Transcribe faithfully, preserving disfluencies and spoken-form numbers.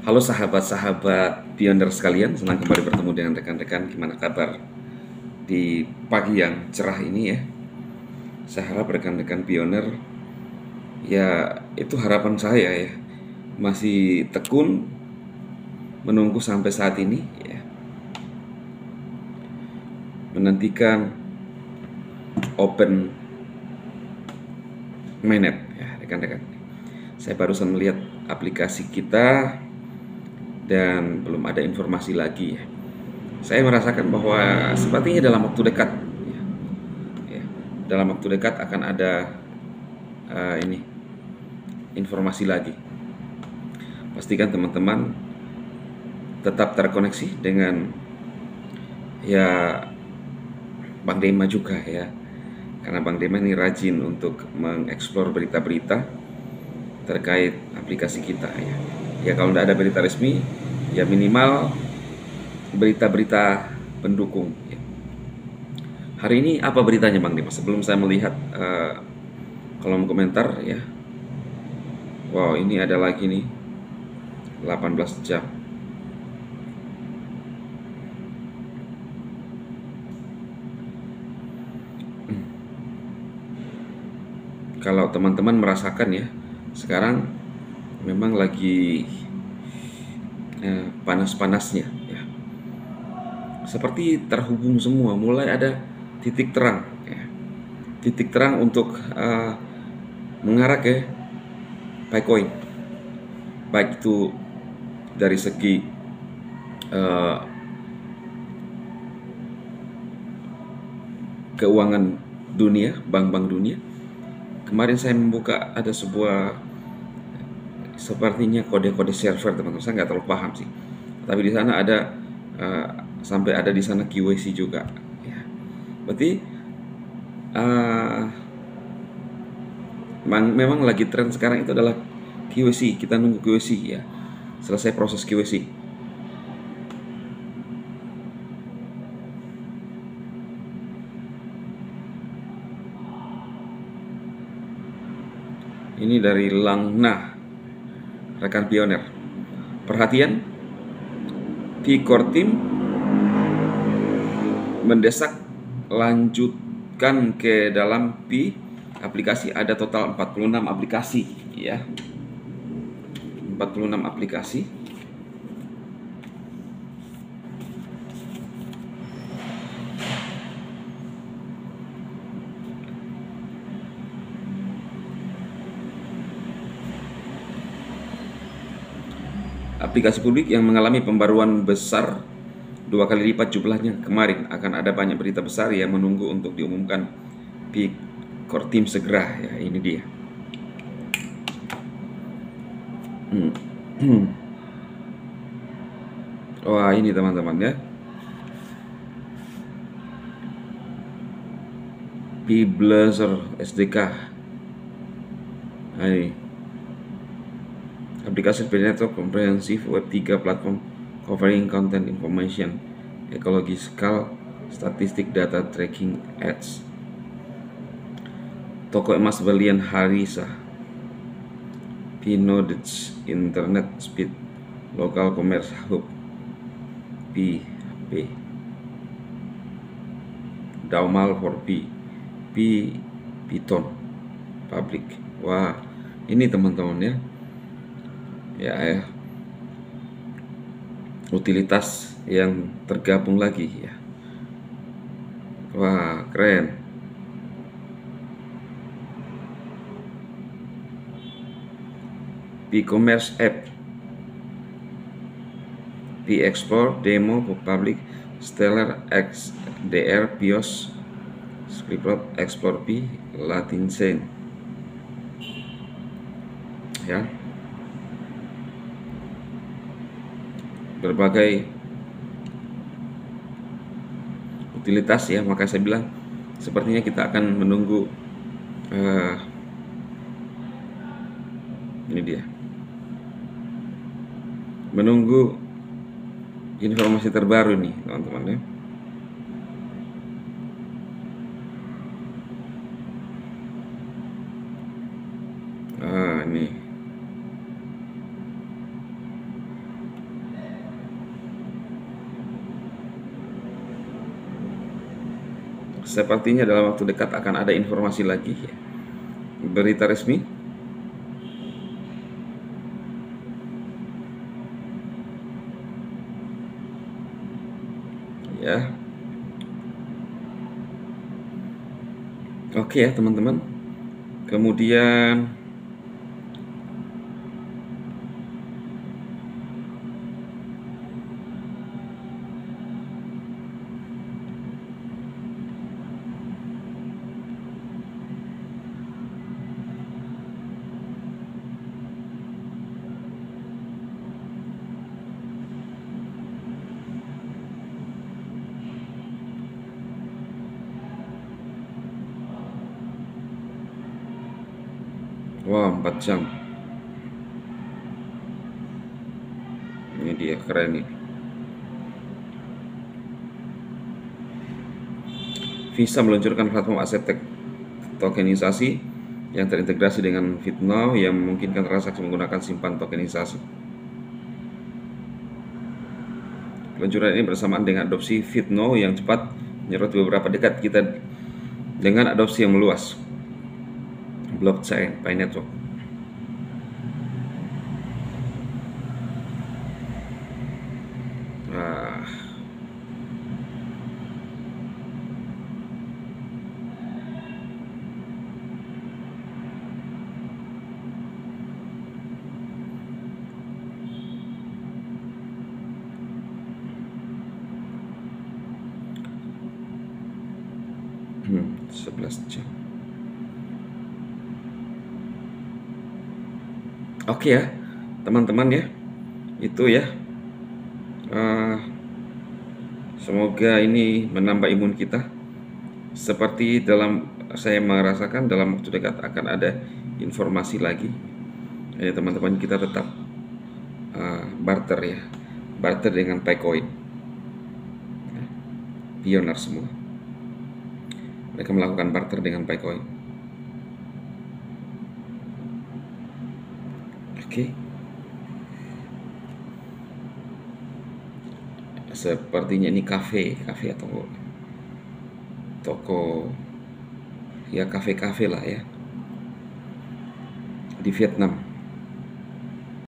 Halo sahabat-sahabat pionir sekalian, senang kembali bertemu dengan rekan-rekan. Gimana kabar di pagi yang cerah ini ya? Saya harap rekan-rekan pionir, ya itu harapan saya ya, masih tekun menunggu sampai saat ini ya, menantikan open mainnet ya rekan-rekan. Saya barusan melihat aplikasi kita dan belum ada informasi lagi ya. Saya merasakan bahwa sepertinya dalam waktu dekat ya, ya, dalam waktu dekat akan ada uh, ini informasi lagi. Pastikan teman-teman tetap terkoneksi dengan ya Bang Dema juga ya, karena Bang Dema ini rajin untuk mengeksplor berita-berita terkait aplikasi kita ya. Ya kalau tidak ada berita resmi, ya minimal berita-berita pendukung ya. Hari ini apa beritanya Bang Dema? Sebelum saya melihat uh, kolom komentar ya. Wow, ini ada lagi nih delapan belas jam. Kalau teman-teman merasakan ya, sekarang memang lagi eh, panas-panasnya ya. Seperti terhubung semua, mulai ada titik terang ya. Titik terang untuk uh, mengarah ke Bitcoin. Baik itu dari segi uh, keuangan dunia, bank-bank dunia. Kemarin saya membuka ada sebuah sepertinya kode-kode server teman-teman, saya nggak terlalu paham sih. Tapi di sana ada uh, sampai ada di sana Q Y C juga. Ya. Berarti uh, memang lagi tren sekarang itu adalah Q Y C. Kita nunggu Q Y C ya. Selesai proses Q Y C. Ini dari Langna, rekan pionir. Perhatian, P-Core Team mendesak lanjutkan ke dalam P aplikasi. Ada total empat puluh enam aplikasi ya. empat puluh enam aplikasi. Aplikasi publik yang mengalami pembaruan besar dua kali lipat jumlahnya kemarin. Akan ada banyak berita besar yang menunggu untuk diumumkan P-Core Team segera ya. Ini dia. Hmm. Wah ini teman-teman ya, P-Blazer S D K. Nah, ini aplikasi network komprehensif web tiga platform covering content information, ecological, statistik, data tracking, ads. Toko emas berlian Harisa, P-Knowledge, Internet Speed, Local Commerce Hub, P P, Daumal for P, P Python, Public. Wah, ini teman-teman ya. Ya, ya, utilitas yang tergabung lagi ya. Wah, keren. P-Commerce App, P-Explore, Demo, Public, Stellar, X D R, Pios, Scriptrot, Explore P, Latin Sen. Ya. Berbagai utilitas ya, maka saya bilang sepertinya kita akan menunggu uh, ini dia, menunggu informasi terbaru nih teman-teman ya. Ah, ini sepertinya dalam waktu dekat akan ada informasi lagi ya. Berita resmi. Ya. Oke ya teman-teman. Kemudian wah, empat jam. Ini dia, keren nih. Visa meluncurkan platform aset tokenisasi yang terintegrasi dengan FitNow yang memungkinkan transaksi menggunakan simpan tokenisasi. Peluncuran ini bersamaan dengan adopsi FitNow yang cepat menyerot beberapa dekat kita dengan adopsi yang meluas blockchain by network. Nah, hmm, sebelas jam. Oke ya, teman-teman ya, itu ya. Uh, semoga ini menambah imun kita. Seperti dalam saya merasakan dalam waktu dekat akan ada informasi lagi. Ya teman-teman, kita tetap uh, barter ya, barter dengan Paycoin. Ya, pioner semua. Mereka melakukan barter dengan Paycoin. Oke. Sepertinya ini kafe, kafe atau toko, ya kafe-kafe lah ya, di Vietnam.